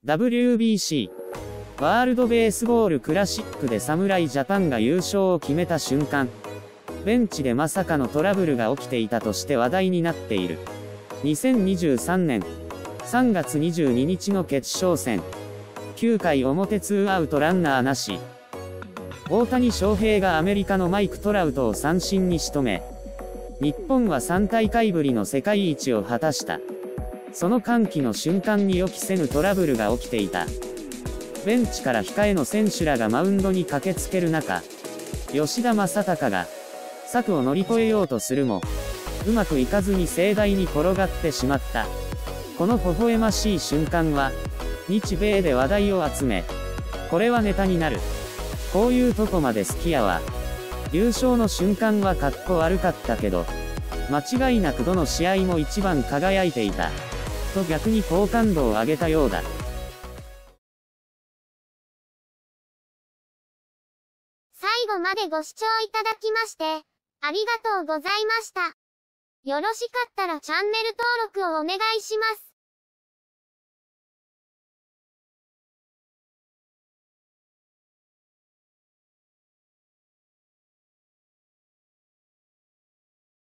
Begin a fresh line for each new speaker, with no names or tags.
WBC ワールドベースボールクラシックで侍ジャパンが優勝を決めた瞬間、ベンチでまさかのトラブルが起きていたとして話題になっている。2023年3月22日の決勝戦、9回表2アウトランナーなし。大谷翔平がアメリカのマイク・トラウトを三振に仕留め、日本は3大会ぶりの世界一を果たした。その歓喜の瞬間に予期せぬトラブルが起きていた。ベンチから控えの選手らがマウンドに駆けつける中、吉田正尚が柵を乗り越えようとするも、うまくいかずに盛大に転がってしまった。この微笑ましい瞬間は、日米で話題を集め、これはネタになる。こういうとこまで好きやわ。優勝の瞬間はかっこ悪かったけど、間違いなくどの試合も一番輝いていた。と逆に好感度を上げたようだ。
最後までご視聴いただきまして、ありがとうございました。よろしかったらチャンネル登録をお願いします。